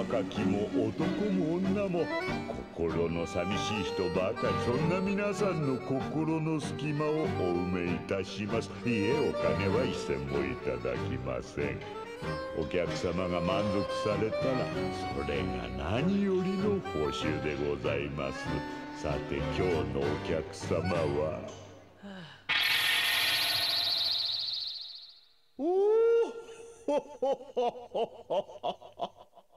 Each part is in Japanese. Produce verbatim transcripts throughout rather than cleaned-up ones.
若きも男も女も心の寂しい人ばかり。そんな皆さんの心の隙間をお埋めいたします。いえ、お金は一銭もいただきません。お客様が満足されたらそれが何よりの報酬でございます。さて今日のお客様はおおほほほほほ。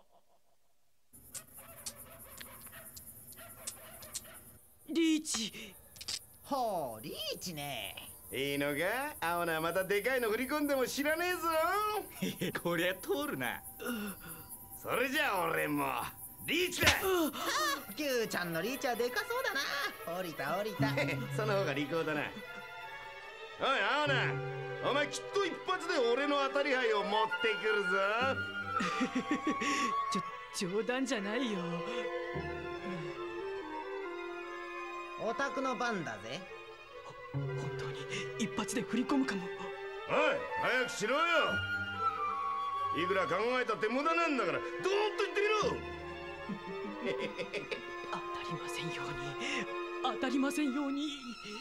リーチ。 ほう、リーチね。 いいのか、青菜。またでかいの振り込んでも知らねえぞ。 こりゃ通るな。 それじゃあ俺もリーチだ。 キューちゃんのリーチはでかそうだな。降りた降りた。 その方が利口だな。おい青菜、お前きっと一発で俺の当たり牌を持ってくるぞ。 ちょ冗談じゃないよ。 オタクの番だぜ。 本当に一発で振り込むかも。 おい早くしろよ。いくら考えたって無駄なんだから、どーっと言ってみろ。 当たりませんように、当たりませんように。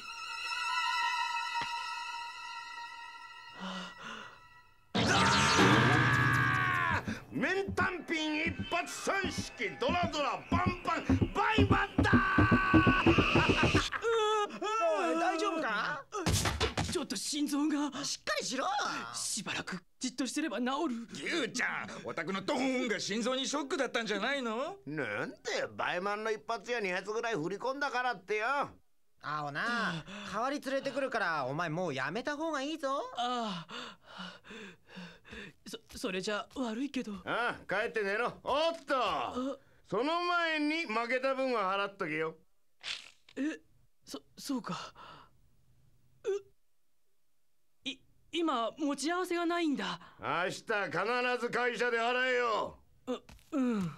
面単品一発三式ドラドラバンバンバイバンだ。 おい、大丈夫か？ ちょっと心臓が。 しっかりしろ。 しばらくじっとしてれば治る。 キューちゃん、お宅のドーンが心臓にショックだったんじゃないの？ なんでバイマンの一発や二発ぐらい振り込んだからってよ。 青な、代わり連れてくるからお前もうやめた方がいいぞ。 ああ、そそれじゃ悪いけど。 ああ、帰って寝ろ。おっと、その前に負けた分は払っとけよ。 え、そそうか。うい今持ち合わせがないんだ。 明日必ず会社で払えよ。 ううん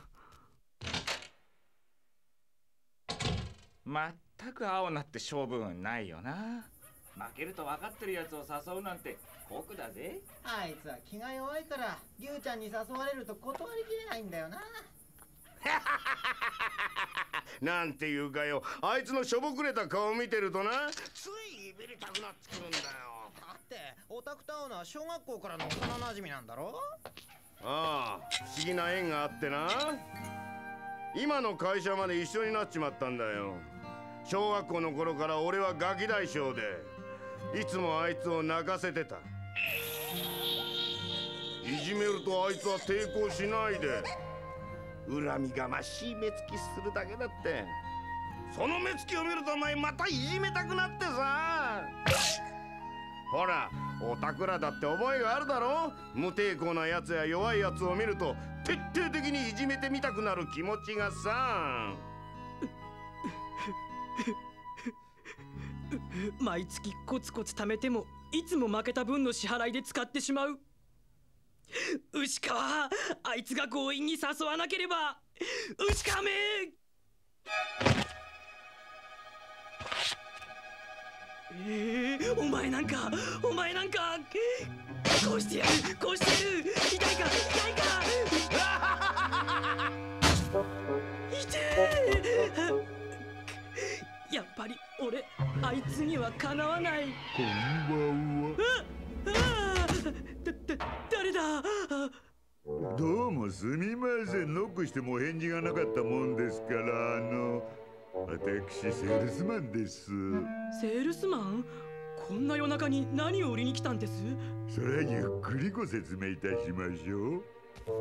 まったく青菜って勝負運ないよな。負けると分かってるやつを誘うなんて酷だぜ。 あいつは気が弱いからリュウちゃんに誘われると断りきれないんだよな。 なんていうかよ、あいつのしょぼくれた顔見てるとな、ついいびりたくなってくるんだよ。 だってオタクと会うのは小学校からの幼馴染なんだろ。 ああ、不思議な縁があってな、今の会社まで一緒になっちまったんだよ。小学校の頃から俺はガキ大将でいつもあいつを泣かせてた。いじめるとあいつは抵抗しないで恨みがましい目つきするだけだって。その目つきを見るとお前またいじめたくなってさ。ほら、オタクらだって覚えがあるだろ。無抵抗なやつや弱いやつを見ると徹底的にいじめてみたくなる気持ちがさ。 毎月コツコツ貯めてもいつも負けた分の支払いで使ってしまう。牛川、あいつが強引に誘わなければ。牛川め。えー、お前なんかお前なんかこうしてやる、こうしてやる。痛いか痛いか。痛え。やっぱり俺あいつにはかなわない。 こんばんは。 ああ、だだ誰だ。 どうもすみません。ノックしても返事がなかったもんですから、あの私セールスマンです。 セールスマン？こんな夜中に何を売りに来たんです？ それはゆっくりご説明いたしましょう。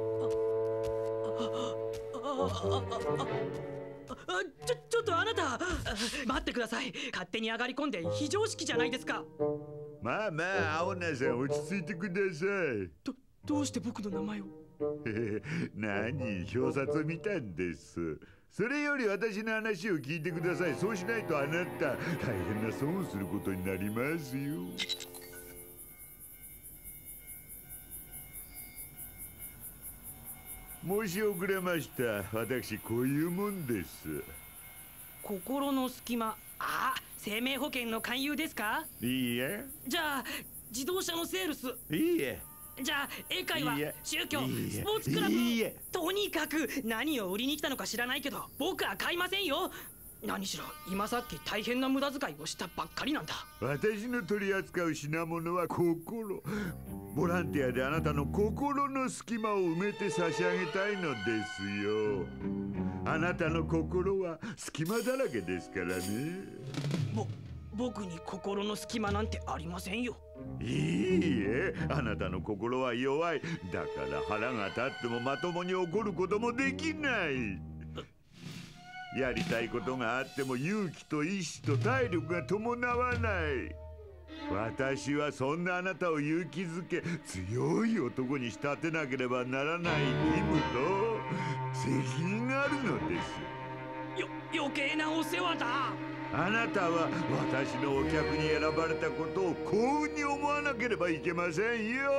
ああああああちょちょっとあなた、待ってください。勝手に上がり込んで非常識じゃないですか。 まあまあ、青菜さん落ち着いてください。 どどうして僕の名前を？ 何、表札を見たんです。それより私の話を聞いてください。そうしないとあなた大変な損をすることになりますよ。申し遅れました。私こういうもんです。 心の隙間。あ、生命保険の勧誘ですか？ いいえ。 じゃあ自動車のセールス。 いいえ。 じゃあ英会話いいえ宗教いいえスポーツクラブいいえとにかく何を売りに来たのか知らないけど僕は買いませんよ。何しろ今さっき大変な無駄遣いをしたばっかりなんだ。 私の取り扱う品物は心。ボランティアであなたの心の隙間を埋めて差し上げたいのですよ。あなたの心は隙間だらけですからね。 ぼ僕に心の隙間なんてありませんよ。 いいえ、あなたの心は弱い。だから腹が立ってもまともに怒ることもできない。やりたいことがあっても勇気と意志と体力が伴わない。私はそんなあなたを勇気づけ強い男に仕立てなければならない義務と責任があるのです。 よ余計なお世話だ。 あなたは私のお客に選ばれたことを幸運に思わなければいけませんよ。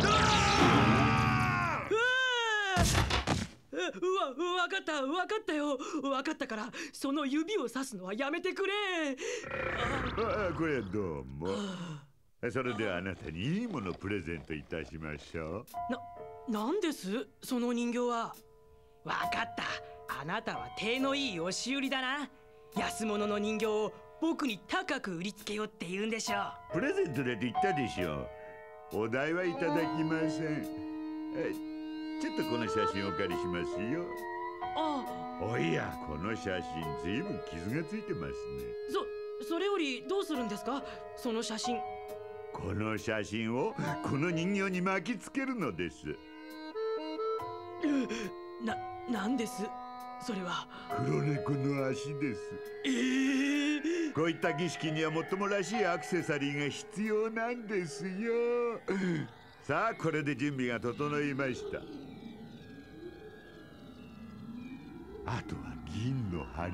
うわ、わかったわかったよ。わかったからその指をさすのはやめてくれ。 ああ、これはどうも。それではあなたにいいものをプレゼントいたしましょう。 な、なんですその人形は。わかった。あなたは手のいい押し売りだな。安物の人形を僕に高く売りつけようって言うんでしょう。 プレゼントだと言ったでしょう。お代はいただきません。えちょっとこの写真をお借りしますよ。 あおや、この写真ずいぶん傷がついてますね。 そそれよりどうするんですかその写真。 この写真をこの人形に巻きつけるのです。 な、なんですそれは。 黒猫の足です。 えー、 こういった儀式にはもっともらしいアクセサリーが必要なんですよ。さあ、これで準備が整いました。あとは銀の針。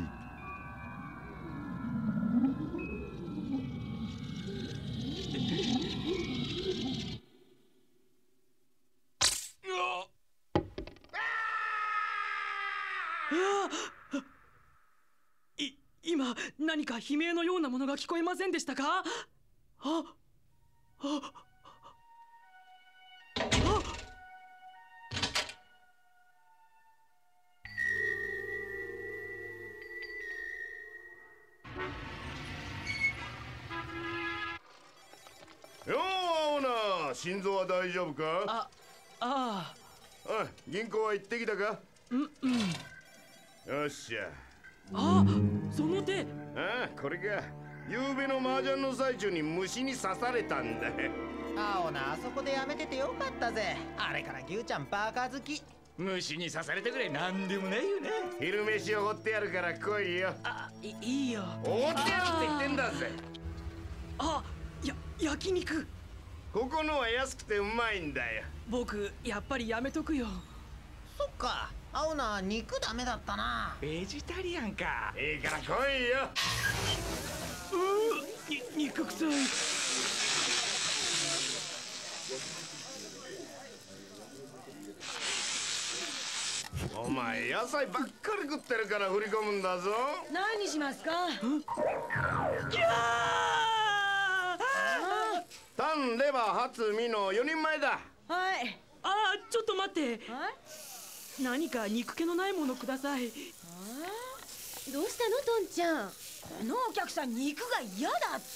い今何か悲鳴のようなものが聞こえませんでしたか。あああよー、青菜、心臓は大丈夫か。 ああああ、銀行は行ってきたか。 うんうんよっしゃ。 あその手。 ああ、これか。夕べの麻雀の最中に虫に刺されたんだ。 青菜、あそこでやめててよかったぜ。あれから牛ちゃんバカ好き。 虫に刺されたぐらいなんでもないよね。 昼飯を掘ってやるから来いよ。 あいいいよ。 おごってやるって言ってんだぜ。 あや焼肉。 ここのは安くてうまいんだよ。 僕やっぱりやめとくよ。 そっか、青菜肉ダメだったな。 ベジタリアンか。 いいから来いよ。 うーに肉臭い。 お前野菜ばっかり食ってるから振り込むんだぞ。 何にしますか。 ギャータン、レバー、ハツ、ミノよにんまえだ。 はいあーちょっと待って。 はい何か肉気のないものください。 どうしたのトンちゃん。このお客さん肉が嫌だって。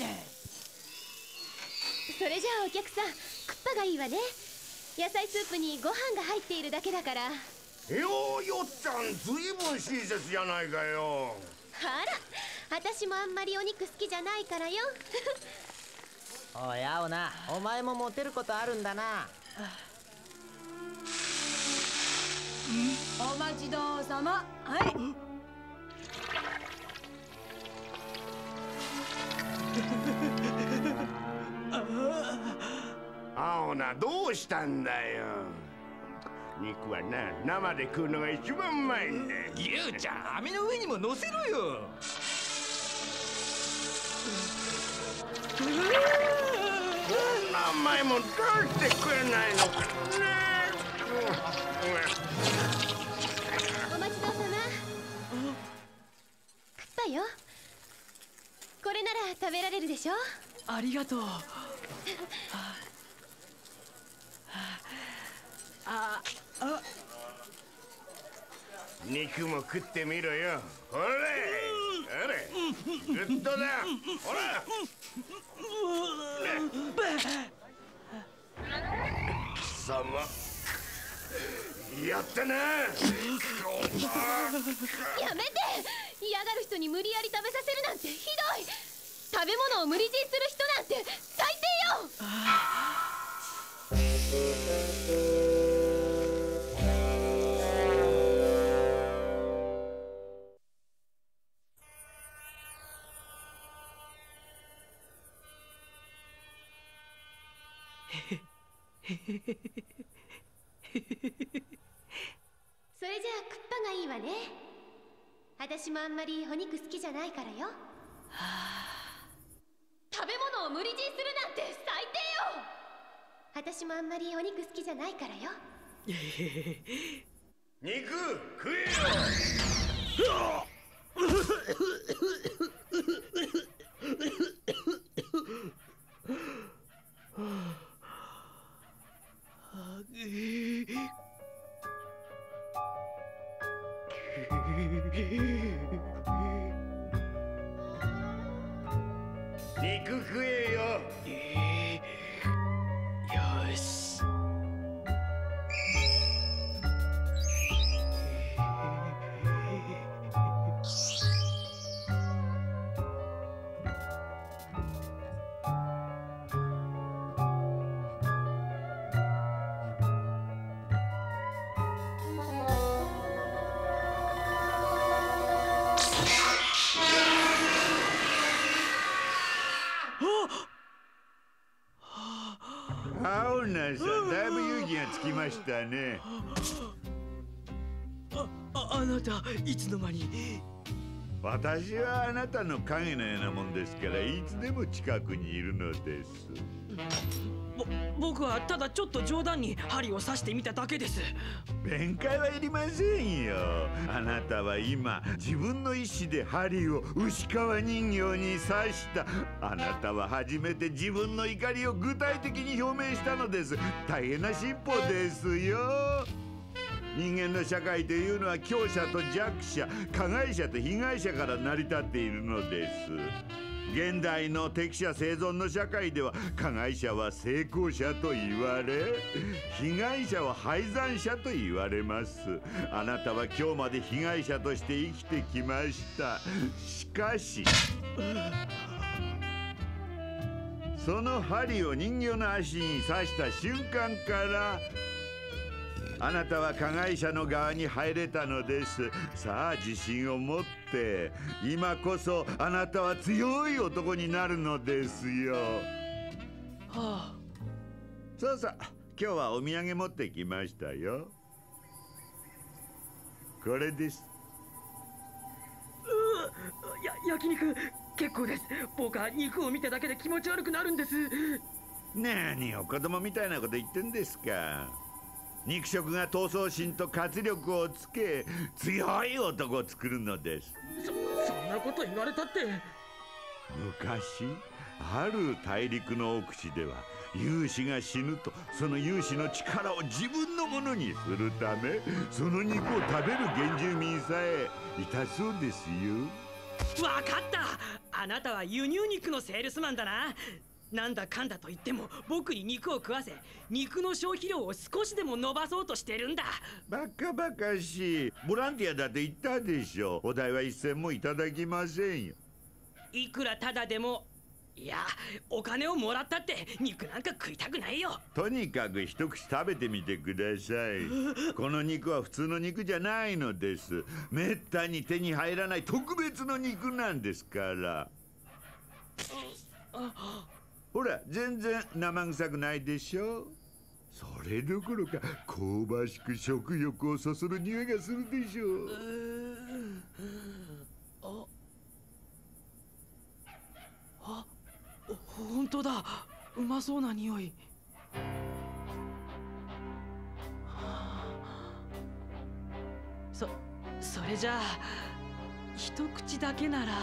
それじゃあお客さん、クッパがいいわね。野菜スープにご飯が入っているだけだから。 よー、よっちゃん、ずいぶん親切じゃないかよ。 あら、私もあんまりお肉好きじゃないからよ。 おい青菜、お前もモテることあるんだな。 お待ちどうさま。はい青菜、どうしたんだよ。肉はな、生で食うのが一番うまいんだよ。 ゆうちゃん、網の上にも乗せろよ。 こんなうまいもんどうして食えないのかね。 お待ちどうさま。クッパよ。これなら食べられるでしょ。 ありがとう。 肉も食ってみろよ。ほれほれ、グッドだ。ほら貴様やったな。 やめて。嫌がる人に無理やり食べさせるなんてひどい。食べ物を無理強いする人なんて最低よ。それじゃあクッパがいいわね。私もあんまりお肉好きじゃないからよ。食べ物を無理強いするなんて最低よ。私もあんまりお肉好きじゃないからよ。 肉食えよ。肉食えよ。 よし。 青菜さん、だいぶ勇気がつきましたね。 あ、あ、あなたいつの間に。 私はあなたの影のようなもんですから、いつでも近くにいるのです。 ぼ僕はただちょっと冗談に針を刺してみただけです。 弁解はいりませんよ。あなたは今自分の意志で針を牛皮人形に刺した。あなたは初めて自分の怒りを具体的に表明したのです。大変な進歩ですよ。人間の社会というのは強者と弱者、加害者と被害者から成り立っているのです。現代の適者生存の社会では加害者は成功者と言われ、被害者は敗残者と言われます。あなたは今日まで被害者として生きてきました。しかしその針を人形の足に刺した瞬間からあなたは加害者の側に入れたのです。さあ自信を持って、今こそあなたは強い男になるのですよ。 はあ。 そうそう、今日はお土産持ってきましたよ。これです。 うや焼肉結構です。僕は肉を見ただけで気持ち悪くなるんです。 何を子供みたいなこと言ってんですか。肉食が闘争心と活力をつけ、強い男を作るのです。 そそんなこと言われたって。 昔ある大陸の奥地では勇士が死ぬと、その勇士の力を自分のものにするため、その肉を食べる原住民さえいたそうですよ。 わかった。あなたは輸入肉のセールスマンだな。なんだかんだと言っても僕に肉を食わせ、肉の消費量を少しでも伸ばそうとしてるんだ。 バカバカしい。ボランティアだって言ったでしょ。お代は一銭もいただきませんよ。 いくらただでも、いやお金をもらったって肉なんか食いたくないよ。 とにかく一口食べてみてください。この肉は普通の肉じゃないのです。めったに手に入らない特別の肉なんですから。ほら、全然生臭くないでしょ。それどころか香ばしく食欲をそそる匂いがするでしょう。 ああ、本当だ。うまそうな匂い。そそれじゃあ一口だけなら。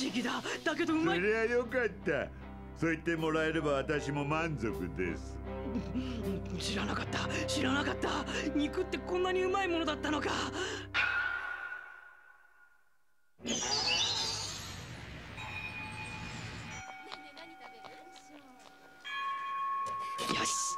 敵だ。だけどうまい。 そりゃよかった。そう言ってもらえれば私も満足です。 知らなかった、知らなかった。肉ってこんなにうまいものだったのか。よし。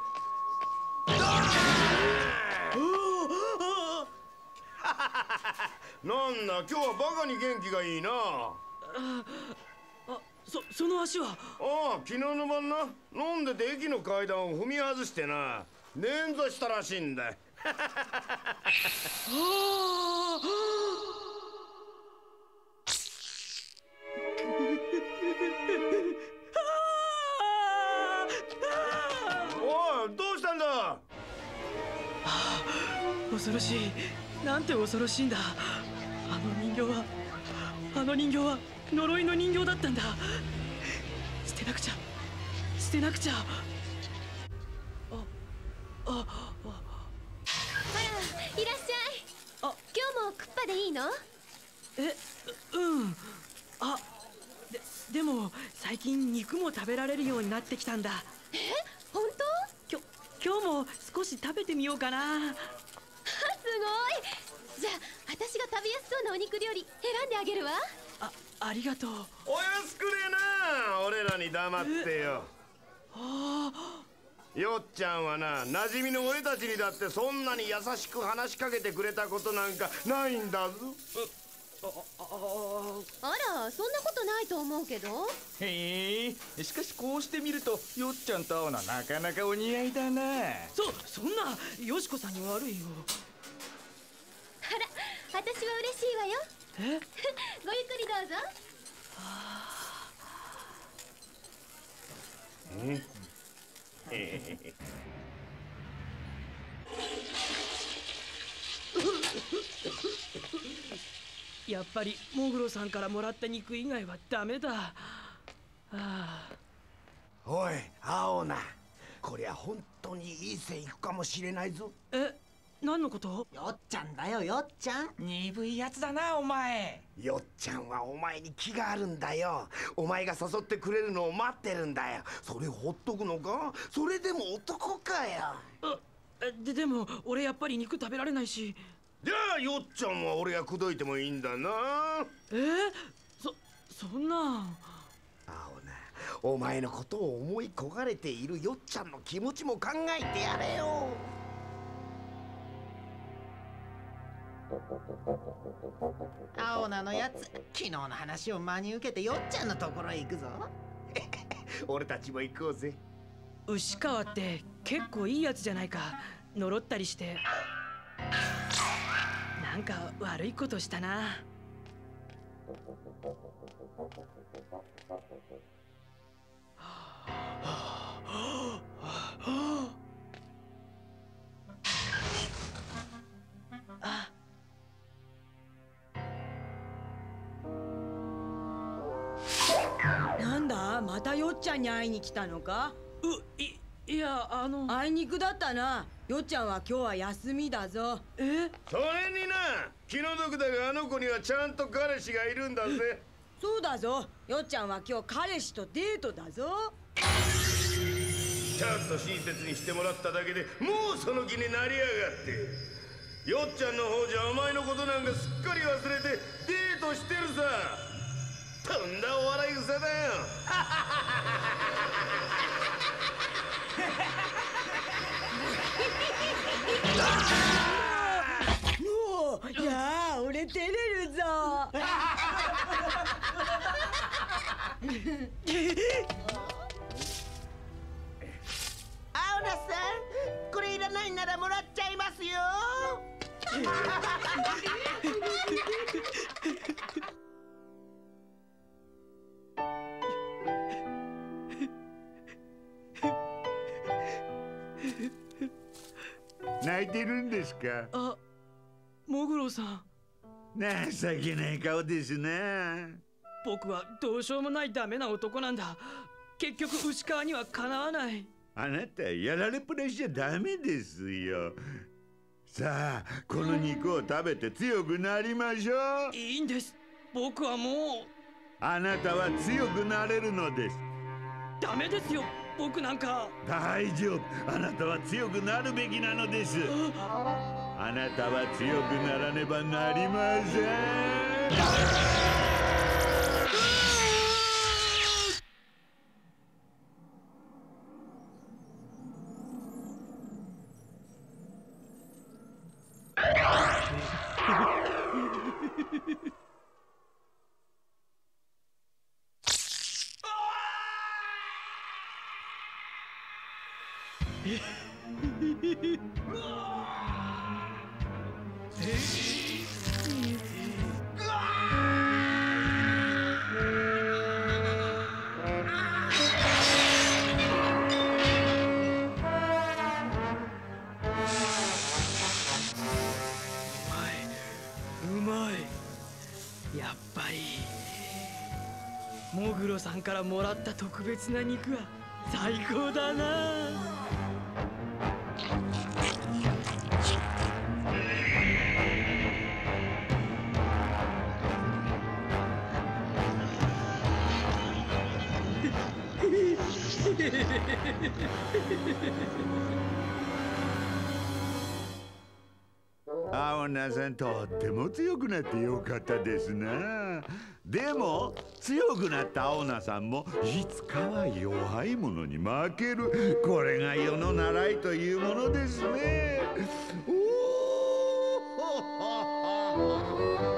なんだ、今日はバカに元気がいいな。ああ、そ、その足は。 ああ、昨日の晩な、飲んでて駅の階段を踏み外してな、捻挫したらしいんだ。 ああ。 おい、どうしたんだ。はあ、恐ろしい。なんて恐ろしいんだ。あの人形はあの人形は呪いの人形だったんだ。捨てなくちゃ、捨てなくちゃ。あああああら、いらっしゃい。あ、今日もクッパでいいの？ え、うん。あ、で、でも最近肉も食べられるようになってきたんだ。 え、本当？ きょ、今日も少し食べてみようかな。 すごい。じゃあ私が食べやすそうなお肉料理選んであげるわ。 あ、ありがとう。 お安くねえな、俺らに黙ってよ。 ああ。 よっちゃんはな、馴染みの俺たちにだってそんなに優しく話しかけてくれたことなんかないんだぞ。 あら、そんなことないと思うけど。 へえ、しかしこうしてみるとよっちゃんと会うのはなかなかお似合いだな。 そ、そんな、よしこさんに悪いよ。 あら、私は嬉しいわよ。 えごゆっくりどうぞ。 うんやっぱりモグロさんからもらった肉以外はダメだ。はあ、 おい、青菜、こりゃ本当にいい線いくかもしれないぞ。 え、何のこと？ よっちゃんだよ、よっちゃん。 鈍いやつだな、お前。 よっちゃんはお前に気があるんだよ。お前が誘ってくれるのを待ってるんだよ。それほっとくのか？それでも男かよ。 あ、で、でも俺やっぱり肉食べられないし。 じゃあよっちゃんは俺が口説いてもいいんだな。 えー、そ、そんな。 青菜、お前のことを思い焦がれているよっちゃんの気持ちも考えてやれよ。 青菜のやつ、昨日の話を真に受けてよっちゃんのところへ行くぞ。 俺たちも行こうぜ。 牛川って結構いいやつじゃないか。呪ったりしてなんか悪いことしたな。あ、 なんだ、またよっちゃんに会いに来たのか？ う、い、いや、あの。 あいにくだったな。よっちゃんは今日は休みだぞ。 え？ それにな、気の毒だがあの子にはちゃんと彼氏がいるんだぜ。 そうだぞ。よっちゃんは今日彼氏とデートだぞ。 ちゃんと親切にしてもらっただけでもうその気になりやがって。よっちゃんの方じゃお前のことなんかすっかり忘れてデートしてるさ。とんだお笑い草だよ。 もう、いやあ、俺照れるぞ。 青菜さん、これいらないならもらっちゃいますよ。 泣いてるんですか？ あ、モグロさん。 情けない顔ですな。 僕はどうしようもないダメな男なんだ。結局牛川にはかなわない。 あなたやられっぱなしじゃダメですよ。さあ、この肉を食べて強くなりましょう。 いいんです。僕はもう。 あなたは強くなれるのです。 ダメですよ、僕なんか。 大丈夫、あなたは強くなるべきなのです。あなたは強くならねばなりません。 やっぱりモグロさんからもらった特別な肉は最高だな。 青菜さん、とっても強くなってよかったですな。でも強くなった青菜さんもいつかは弱い者に負ける、これが世の習いというものですね。おー